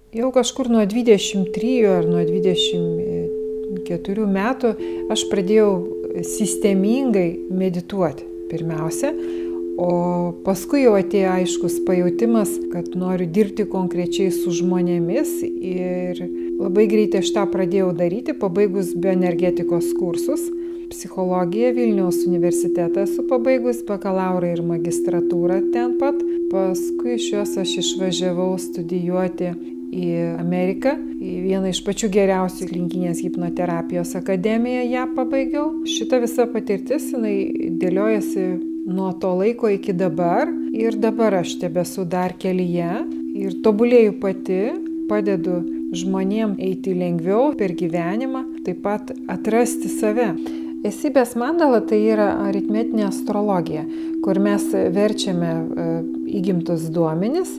Jau kažkur nuo 23 ar nuo 24 metų aš pradėjau sistemingai medituoti pirmiausia, o paskui jau atėjo aiškus pajautimas, kad noriu dirbti konkrečiai su žmonėmis ir labai greitai aš tą pradėjau daryti, pabaigus bioenergetikos kursus. Psichologiją Vilniaus universitetą esu pabaigus, bakalaurą ir magistratūrą ten pat. Paskui iš jos aš išvažiavau studijuoti į Ameriką, į vieną iš pačių geriausių klinikinės hipnoterapijos akademiją ją pabaigiau. Šita visa patirtis, jinai dėliojasi nuo to laiko iki dabar ir dabar aš tebesu dar kelyje ir tobulėju pati, padedu žmonėm eiti lengviau per gyvenimą, taip pat atrasti save. Esybės mandala tai yra aritmetinė astrologija, kur mes verčiame įgimtus duomenis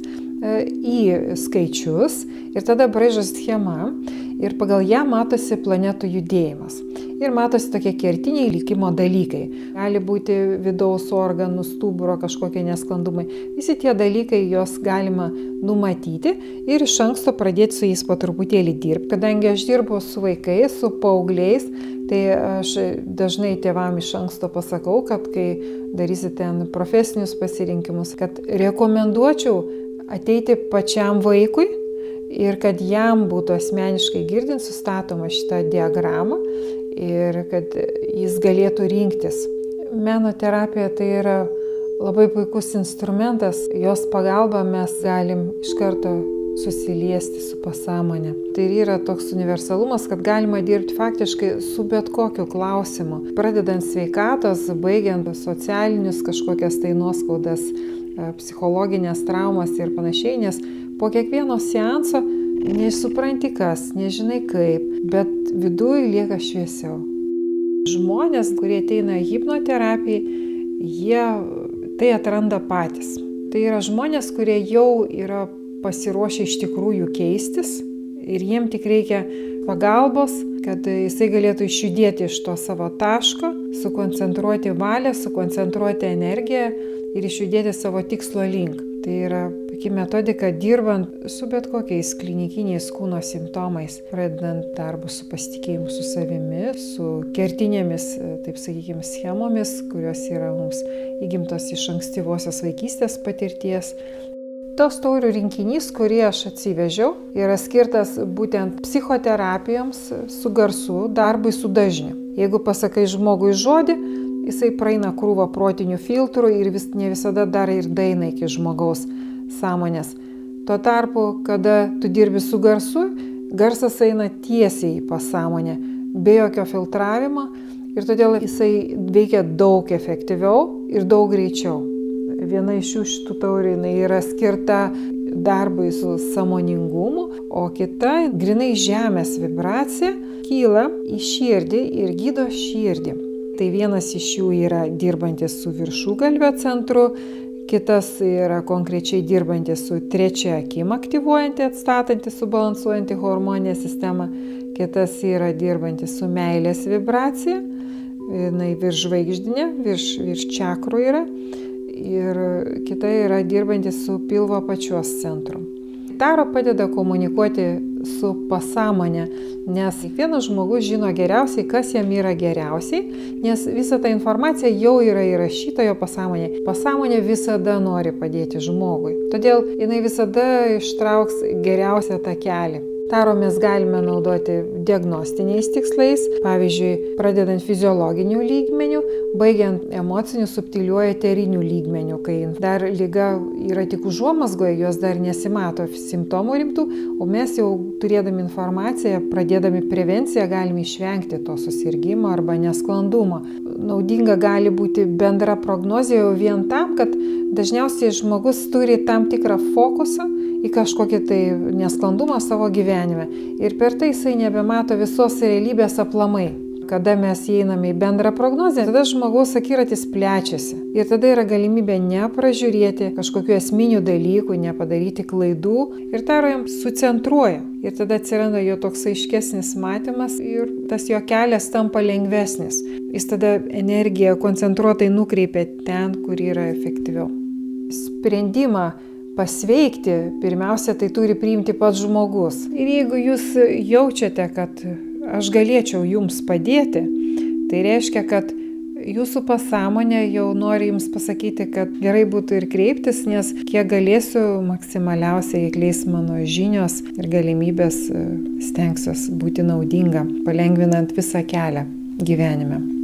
į skaičius ir tada braižo schema ir pagal ją matosi planetų judėjimas. Ir matosi tokie kertiniai likimo dalykai. Gali būti vidaus organų, stuburo kažkokie nesklandumai. Visi tie dalykai juos galima numatyti ir iš anksto pradėti su jais po truputėlį dirbti. Kadangi aš dirbu su vaikais, su paaugliais, tai aš dažnai tėvam iš anksto pasakau, kad kai darysite profesinius pasirinkimus, kad rekomenduočiau ateiti pačiam vaikui ir kad jam būtų asmeniškai girdint sustatoma šitą diagramą ir kad jis galėtų rinktis. Menoterapija tai yra labai puikus instrumentas, jos pagalba mes galim iš karto susiliesti su pasąmonė. Tai yra toks universalumas, kad galima dirbti faktiškai su bet kokiu klausimu, pradedant sveikatos, baigiant socialinius kažkokias tai nuoskaudas, psichologinės traumas ir panašiai, nes po kiekvieno seanso nesupranti kas, nežinai kaip, bet viduje lieka šviesiau. Žmonės, kurie ateina į hipnoterapiją, jie tai atranda patys. Tai yra žmonės, kurie jau yra pasiruošę iš tikrųjų keistis ir jiem tik reikia pagalbos, kad jisai galėtų išjudėti iš to savo taško, sukoncentruoti valią, sukoncentruoti energiją ir išjudėti savo tikslo link. Tai yra puikia metodika dirbant su bet kokiais klinikiniais kūno simptomais, pradedant darbą su pasitikėjimu su savimi, su kertinėmis, taip sakykime, schemomis, kurios yra mums įgimtos iš ankstyvosios vaikystės patirties. Tos taurių rinkinys, kurį aš atsivežiau, yra skirtas būtent psichoterapijoms su garsu, darbui su dažniu. Jeigu pasakai žmogui žodį, jisai praeina krūvą protinių filtrų ir ne visada dar ir daina iki žmogaus sąmonės. Tuo tarpu, kada tu dirbi su garsu, garsas eina tiesiai į pasąmonę, be jokio filtravimo ir todėl jisai veikia daug efektyviau ir daug greičiau. Viena iš šitų taurių yra skirta darbui su sąmoningumu, o kita grinai žemės vibracija kyla į širdį ir gydo širdį. Tai vienas iš jų yra dirbantis su viršugalvio centru, kitas yra konkrečiai dirbantis su trečia akim aktyvuojanti, atstatanti, subalansuojanti hormoninę sistemą, kitas yra dirbantis su meilės vibracija, jinai virš žvaigždinė, virš čakrų yra, ir kita yra dirbantis su pilvo apačios centru. Taro padeda komunikuoti su pasąmonė, nes kiekvienas žmogus žino geriausiai, kas jam yra geriausiai, nes visa ta informacija jau yra įrašyta jo pasąmonėje. Pasąmonė visada nori padėti žmogui, todėl jinai visada ištrauks geriausią tą kelią. Taro mes galime naudoti diagnostiniais tikslais, pavyzdžiui, pradedant fiziologinių lygmenių, baigiant emocinių subtiliuoju eterinių lygmenių, kai dar liga yra tik užuomazgoje, jos dar nesimato simptomų rimtų, o mes jau turėdami informaciją, pradėdami prevenciją, galime išvengti to susirgimo arba nesklandumo. Naudinga gali būti bendra prognozė jau vien tam, kad dažniausiai žmogus turi tam tikrą fokusą į kažkokį tai nesklandumą savo gyvenime. Ir per tai jisai nebemato visos realybės aplamai. Kada mes įeiname į bendrą prognozę, tada žmogaus akiratis plečiasi. Ir tada yra galimybė nepražiūrėti kažkokių esminių dalykų, nepadaryti klaidų. Ir Taro jam sucentruoja. Ir tada atsiranda jo toks aiškesnis matymas ir tas jo kelias tampa lengvesnis. Jis tada energiją koncentruotai nukreipia ten, kur yra efektyviau. Sprendimą pasveikti, pirmiausia, tai turi priimti pats žmogus. Ir jeigu jūs jaučiate, kad aš galėčiau jums padėti, tai reiškia, kad jūsų pasąmonė jau nori jums pasakyti, kad gerai būtų ir kreiptis, nes kiek galėsiu, maksimaliausiai įkleis mano žinios ir galimybės, stengsiuos būti naudinga, palengvinant visą kelią gyvenime.